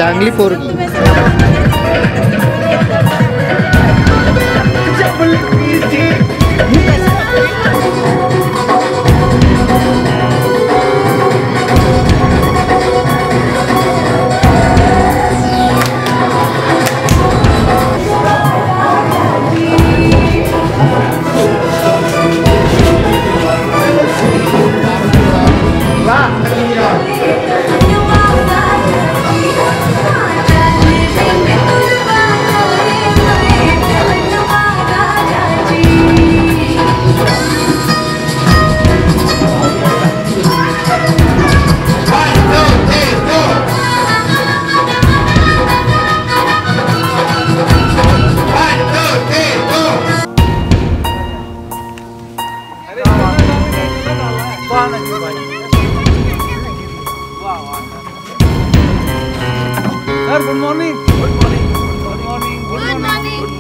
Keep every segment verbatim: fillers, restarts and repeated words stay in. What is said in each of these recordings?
चांगली पोरगी। Sir good morning. Good morning good morning good morning good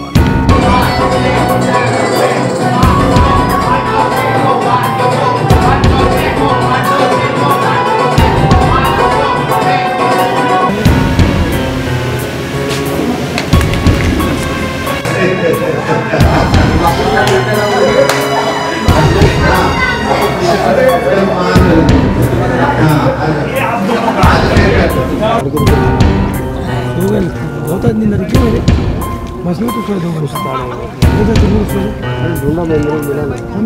बहुत आदमी नर क्यों मेरे मसले तो फिर दो गुस्सा आ रहा है इधर तो गुस्सा है ढूंढा मैं मेरे मिला नहीं हम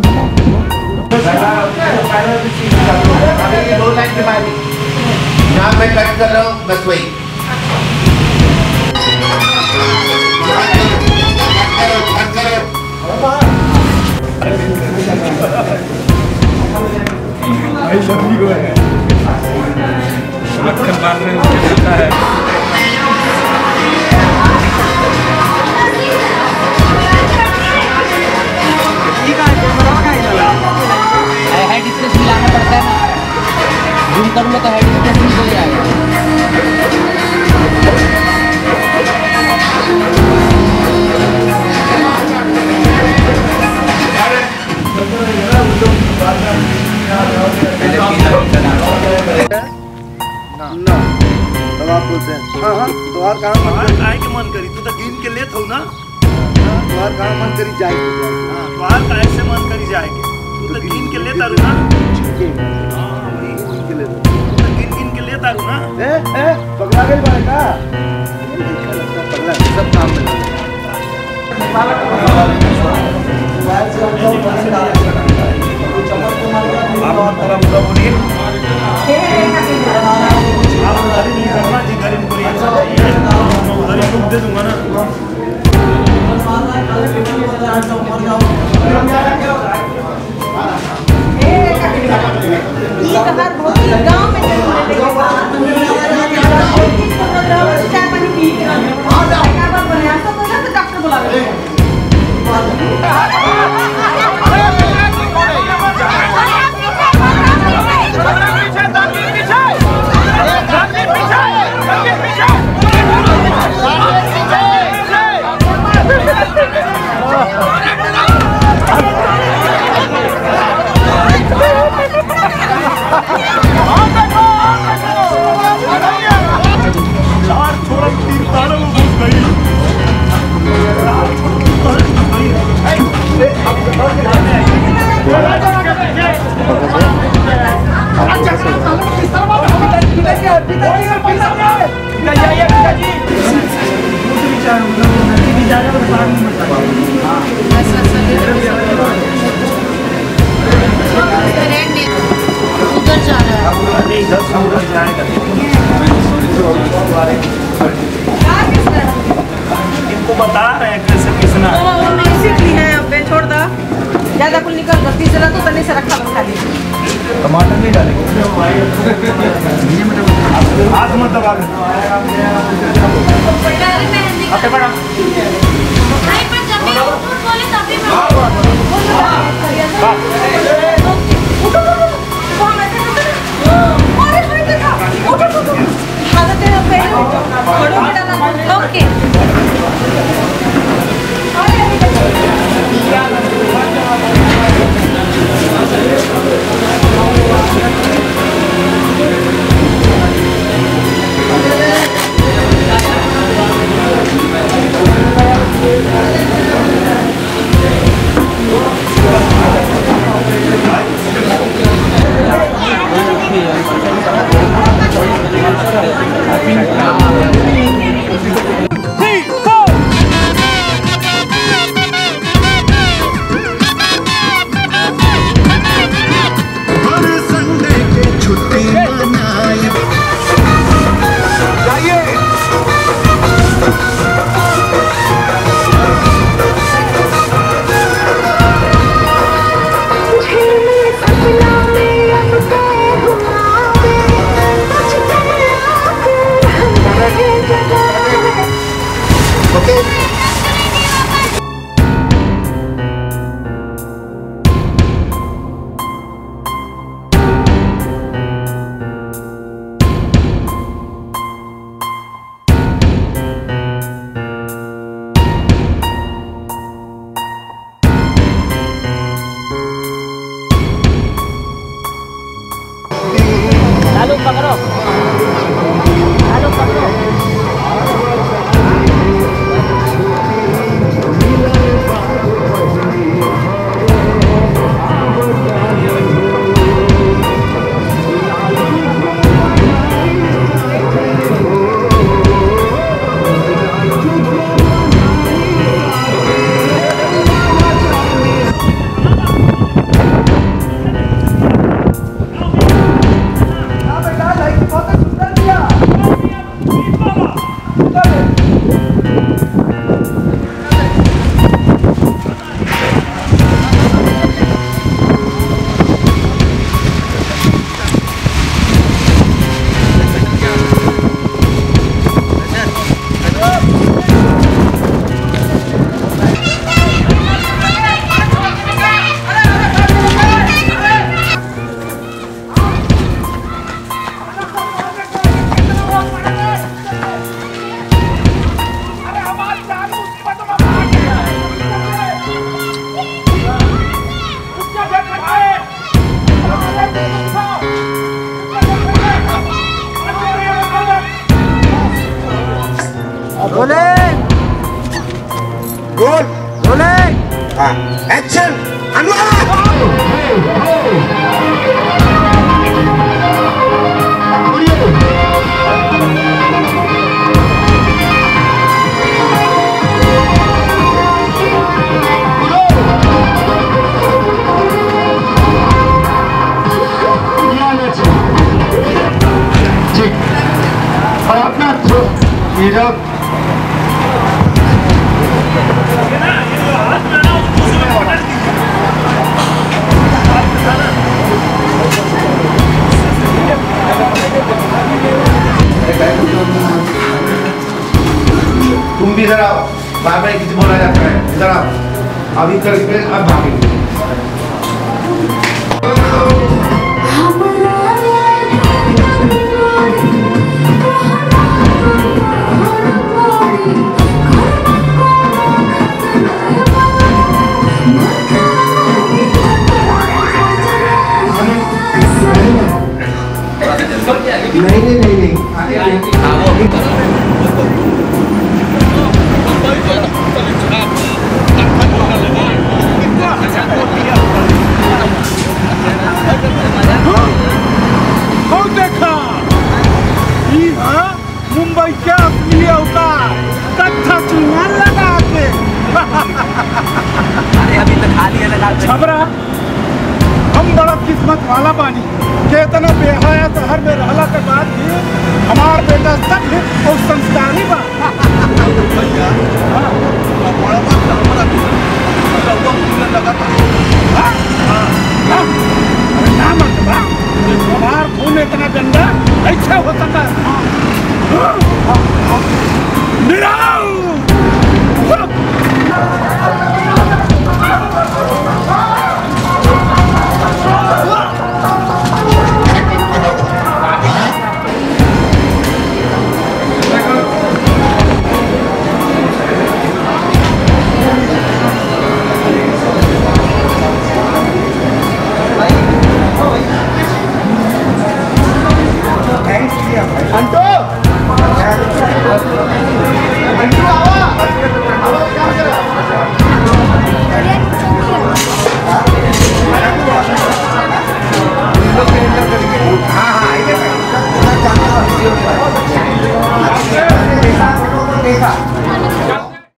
अगर ये दो लाइन के बाद यहाँ मैं कट कर रहा हूँ बस वही भाई लंबी को है मक्खन मार रहे हैं उसके है हेड स्पेस मिलाना पड़ता है ना, जूम करूँगा तो हेड स्पेस भी हो जाएगा। ना तब आप बोलते हैं हाँ हाँ तुम्हार काम काहे के मन करी तू तो गिन के लेत हो ना, तुम्हार काम मन करी जाएगी हां तुम्हार काहे से मन करी जाएगी तू तो गिन के लेता रू ना, हां गिन के ले तू तो गिन गिन के लेता रू ना। ए ए पगला गई बात का पगला सब काम में मोबाइल से हमको पैसे डाल आप पूरा पूरा बोलिए आप उधारी नहीं करना जी, गरीब को मैं उधारी तुम दे दूंगा ना। ये बाहर बहुत गांव में चाय पानी पी और डॉक्टर बनाया तो डॉक्टर बुला रहे हैं। इनको बता रहे हैं कैसे किसना सीख ली है अब छोड़ दो ज्यादा कुल निकल गलती से तो तनी से रखा खा ली टमाटर नहीं डालेंगे हाथ मत दबा दे ओके मैडम नहीं पर जब भी बोले तब भी उठो कौन ऐसे अरे भाई देखा उठो उठो आदत है पहले बड़ों में डालना ओके अरे रोल रोले हाँ एक्शन अनुराग और अपना हीरो तुम भी इधर आओ बार बार किसी बोला जाता है इधर आओ अभी करके अब भागेंगे नहीं नहीं नहीं नहीं देखा मुंबई के असली अवतार कट्ठा चूना लगा के अरे अभी तक खाली है लगा छबरा हम बड़ा किस्मत वाला बानी के इतना बेहया शहर में रहला के बाद भी हमार बेटा सभ्य और संस्कारी बा हमार खून इतना गंदा ऐसा होता था।